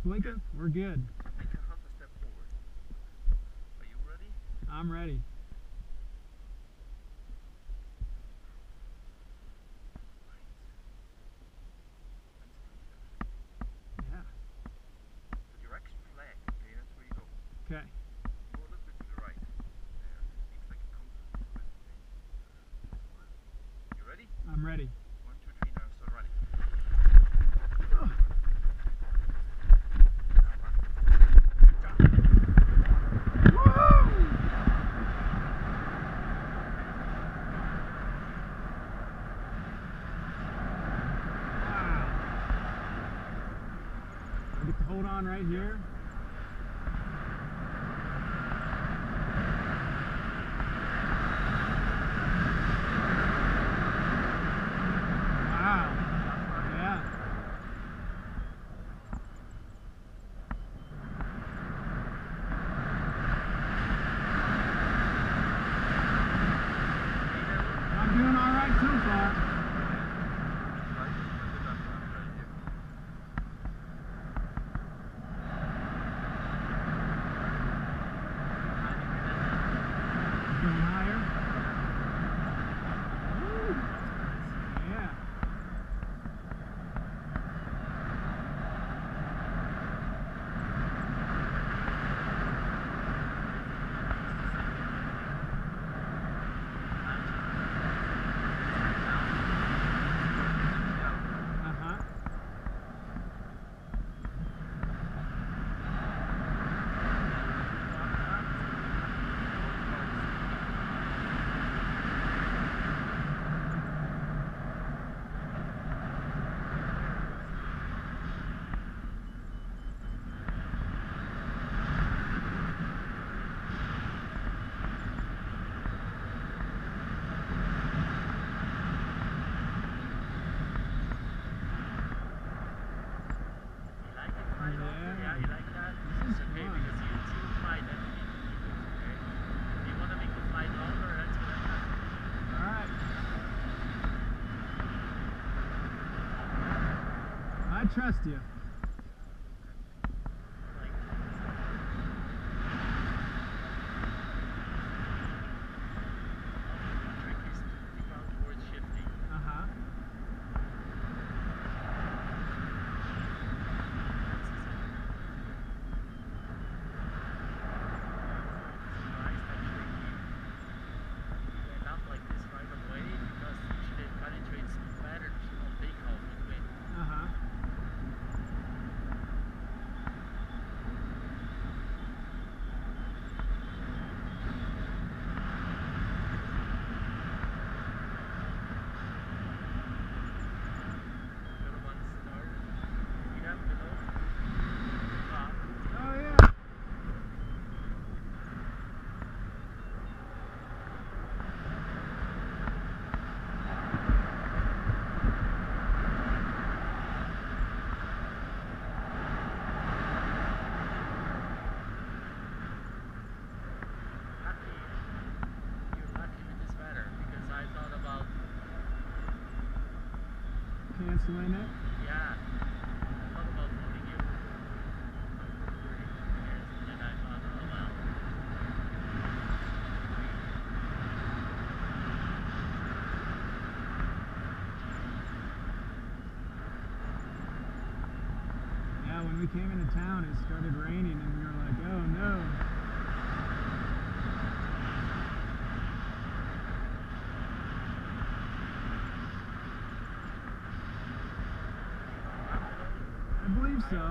Blinking? We're good. Take a half a step forward. Are you ready? I'm ready. Yeah. The direction flag, okay, that's where you go. Okay. Go a little bit to the right. There. It's like a compass. Okay. You ready? I'm ready. 1, 2, 3, now start running. I get to hold on right here. Wow. Yeah. I'm doing all right so far. Going higher. Woo. Yeah. Uh-huh. Yeah, you like that? It's okay because you still fly that you need to keep it, okay? If you want to make the flight longer, that's what happens. Alright. I trust you. Like, the trick is to keep out towards shifting. Uh-huh. Uh-huh. Oh yeah. Canceling it. Yeah, I thought about moving you for 30 years, and then I thought, oh well. Yeah, when we came into town, it started raining, and we were like, oh no. I believe so.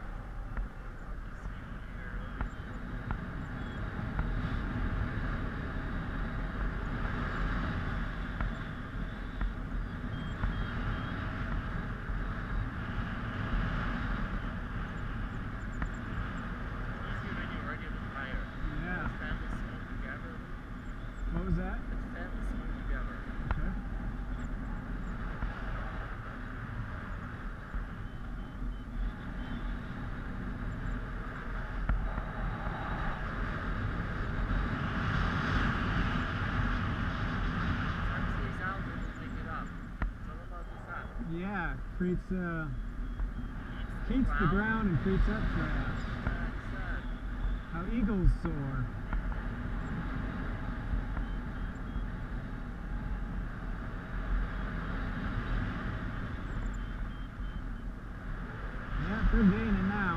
Yeah. What was that? Okay. Sun stays out, it will pick it up. It's all about the sun. Yeah, creates It's Keeps the ground and creeps updraft. How eagles soar. Yeah, they're gaining now.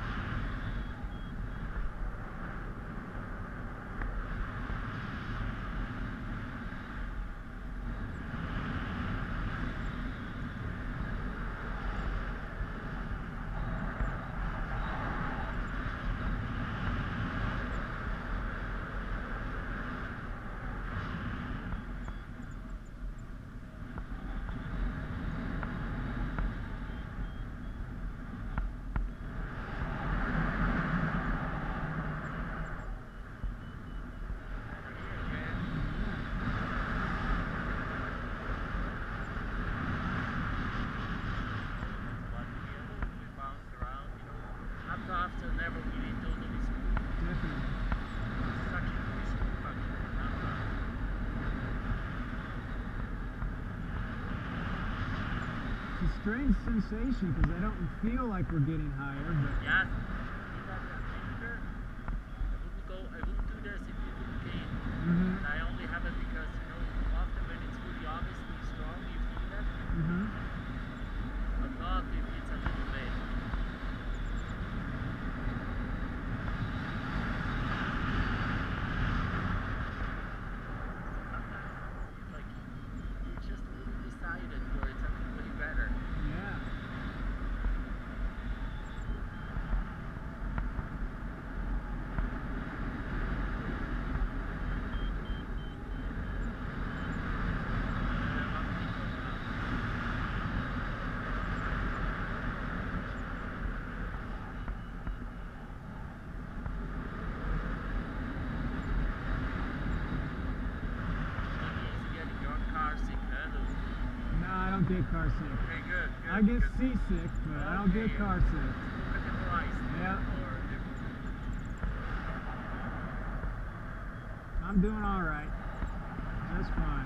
Strange sensation because I don't feel like we're getting higher, but yes, I wouldn't do this if you didn't gain. And I only have it because often when it's really obviously strong, you feel that. But not if it's a little bit. Sometimes it's like you're just a little decided where it's actually better. yeah. I don't get car sick. Okay, good. I get seasick, but I don't get car sick. Look at the price. Yeah. I'm doing all right. Just fine.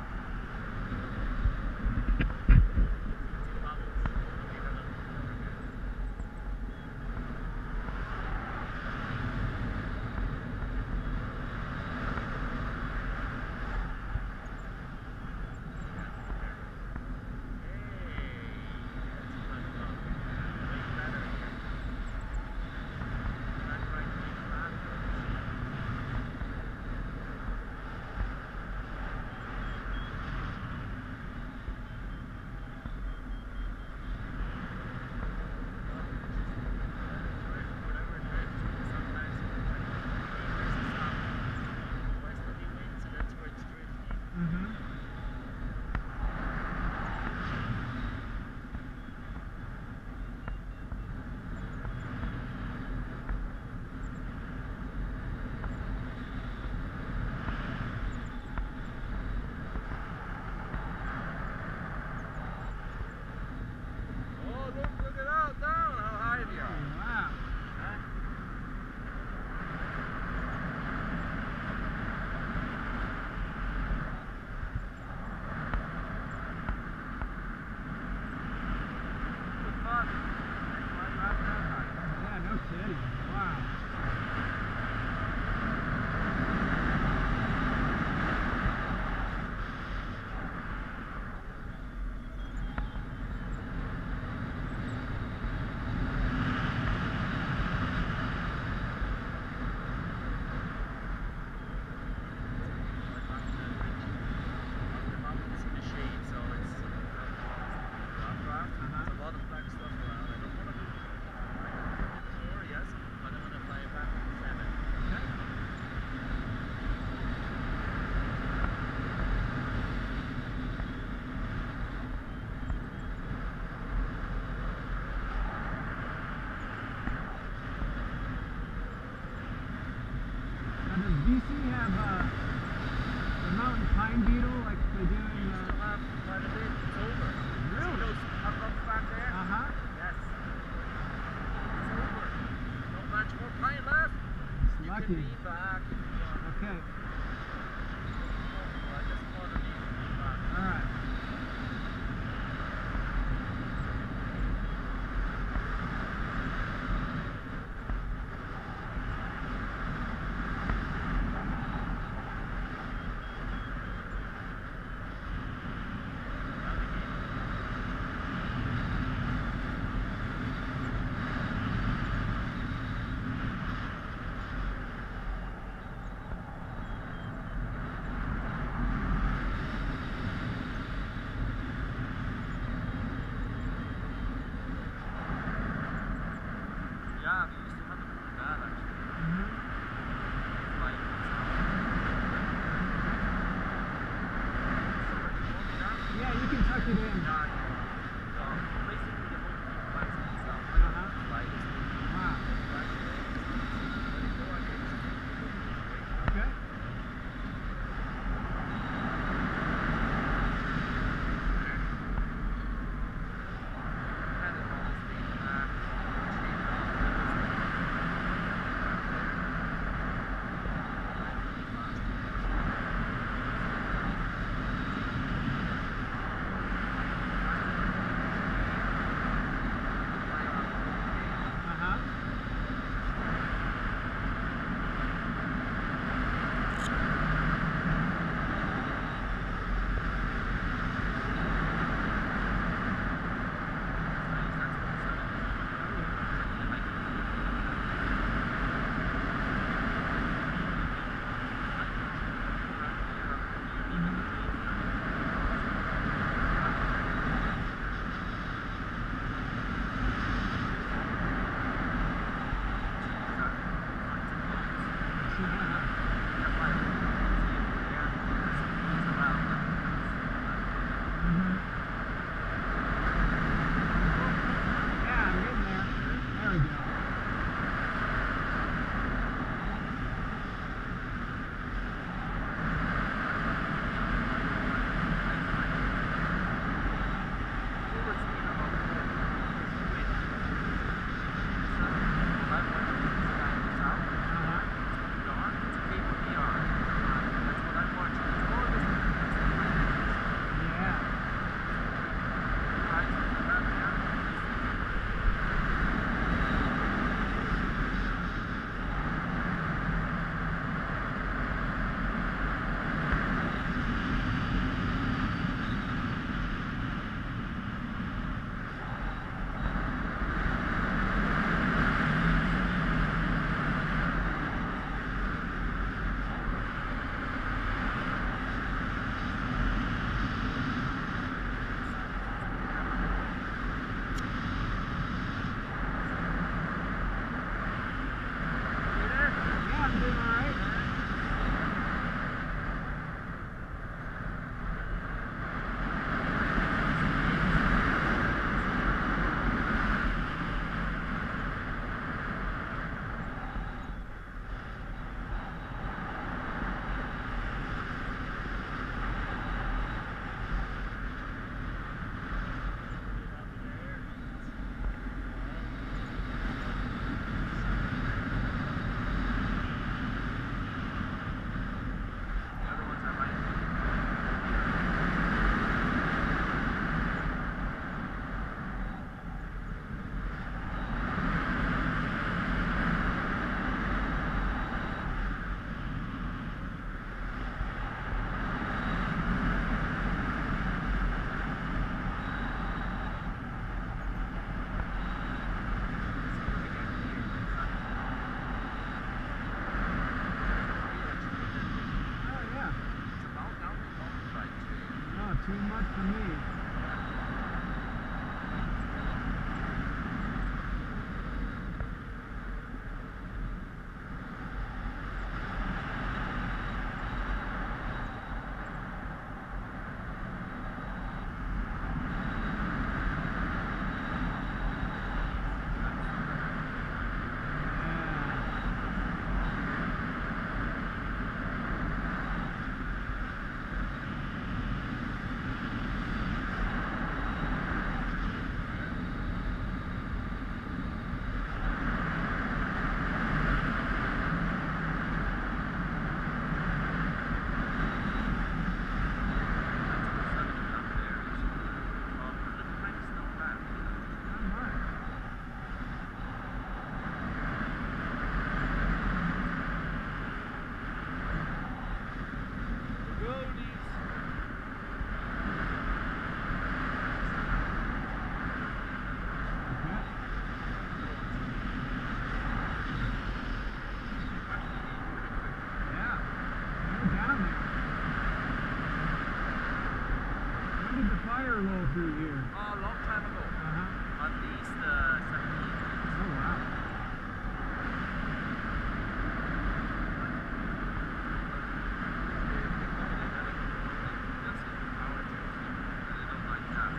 DC have the mountain pine beetle like they do in still have quite a bit. It's over. Really? See those up back there? Yes. It's over. Not much more pine left. You Lucky. can lean back if you want. Okay. I just want to lean back. Alright. it in? Basically the whole thing flies itself. Fly this thing. Wow. Flash it in. Let it go against it. Okay. Too much for me. Roll through here? A long time ago. At least 70 years. Oh wow. They don't like that.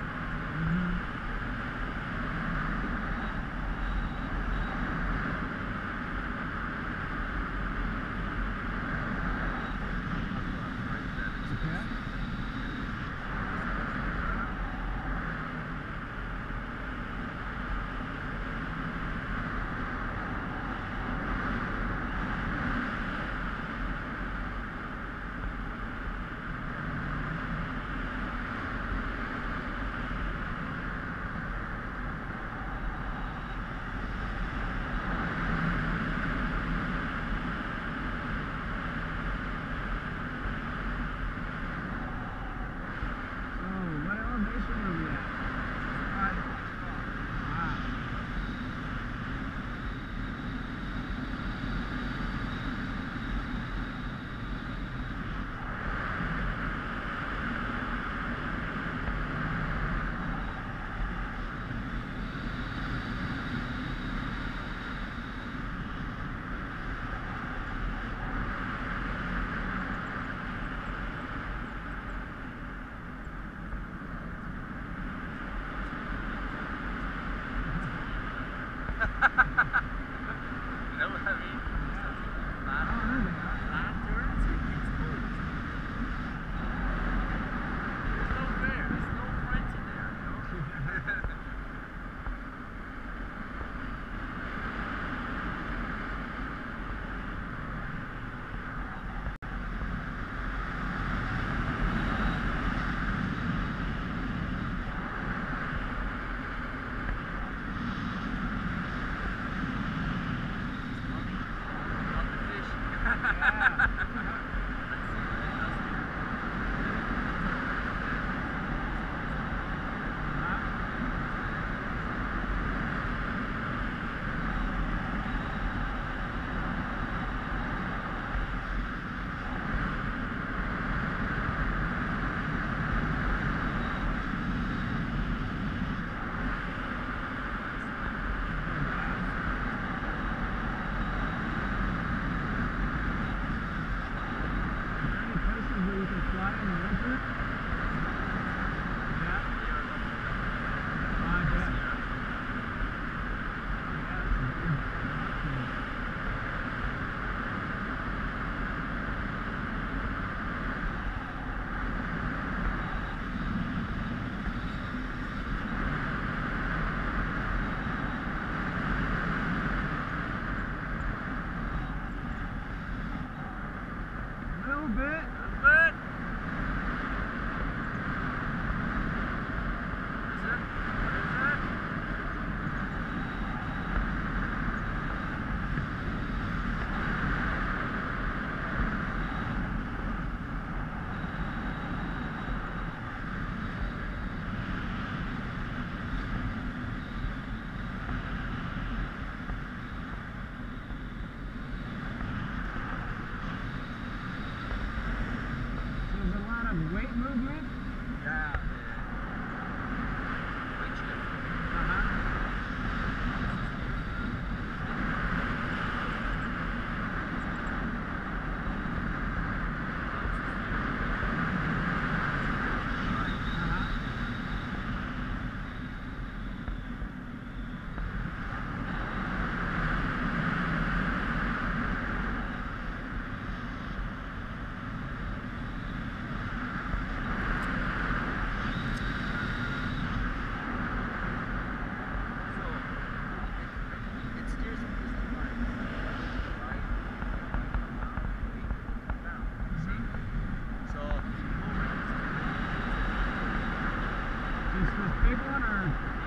this big one or?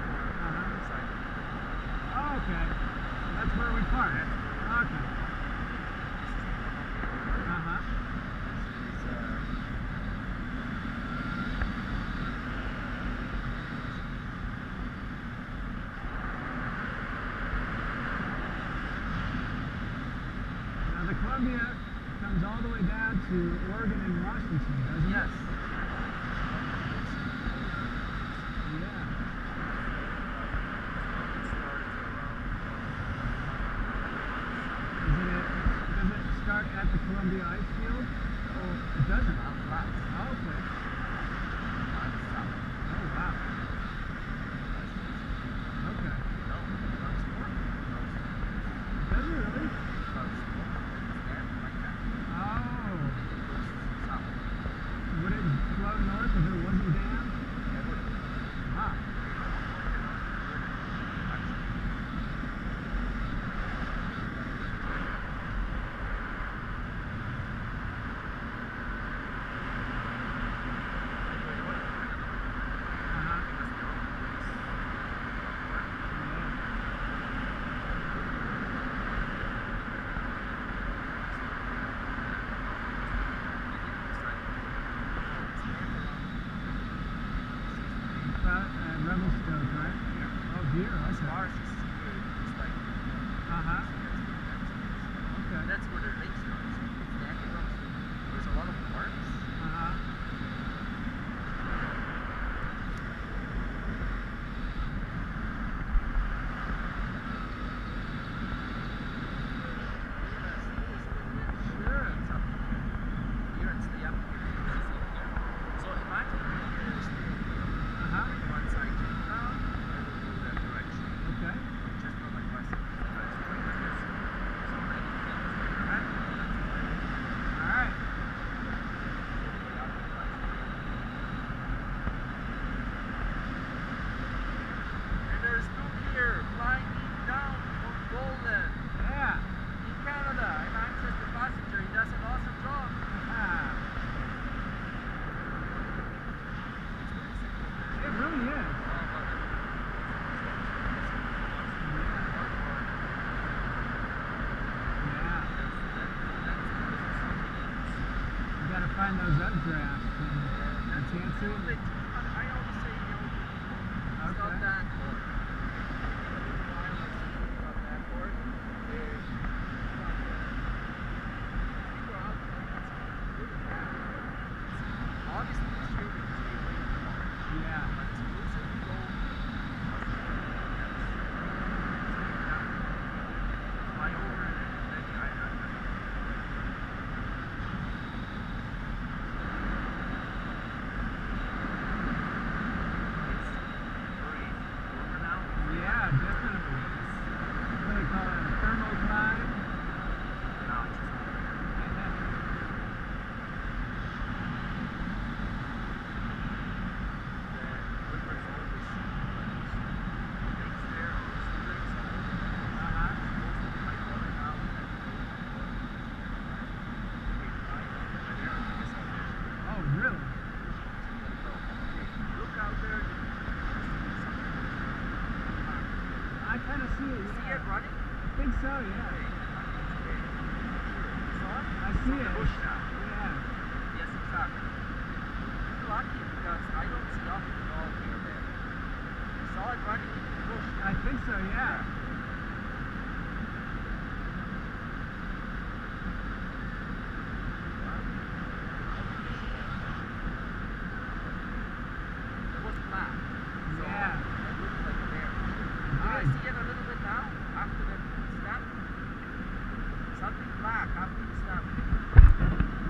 Oh, okay. That's where we park. Okay. Now the Columbia comes all the way down to Oregon and Washington, doesn't it? Yes. Start at the Columbia Ice Field? Oh, it doesn't? Oh, okay. Oh, wow. Okay. Does it really? Oh. Would it flow north if it wasn't dammed? Wow. Rebel stove, right? Yeah. Oh dear, okay. Ours is like okay. That's where the lake starts. There's a lot of parks. Sure. Here and stay up here. So imagine one side to the ground, and we'll go that direction. Okay. Just not like bicycle. So many things. Alright? Alright. And there's Luke here, flying down from Golden. Yeah. In Canada, and I'm just the passenger. He does an awesome job. It really is. Yeah. You gotta find those updrafts and chances. I always say, it's not that hard. Not that hard. Obviously, it's true because we wait for more. Yeah. But to lose it, go. Fly over it, and then I don't know. It's very warmer now. Yeah, definitely. What do they call it? A thermal climb? No, it's just Oh, really? look out there. I kind of see it. See Yeah. it running? I think so, yeah. I see it. Bush now. Yeah. Yes, exactly. You're lucky because I don't see up at all near there. You saw it running into the bush. I think so, yeah. It was flat. So Yeah. it looked like a bear. Do I see it a little bit now after the snap? Something black after the snap.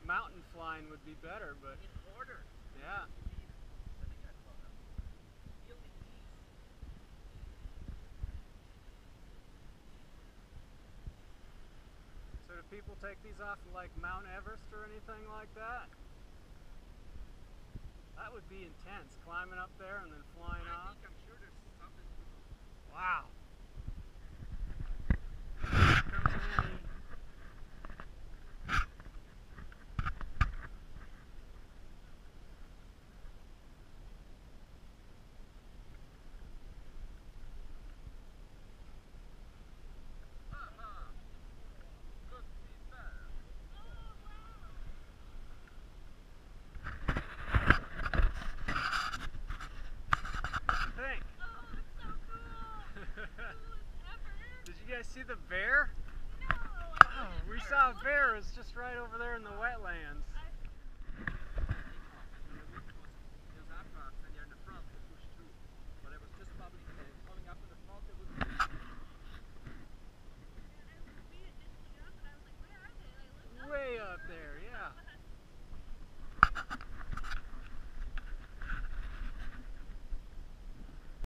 mountain flying would be better, but In order. yeah. So do people take these off of like Mount Everest or anything like that? That would be intense, climbing up there and then flying off. I'm sure there's something. Wow. Here comes Annie. Did you guys see the bear? No, Oh, we saw a bear. It's just right over there in the wetlands.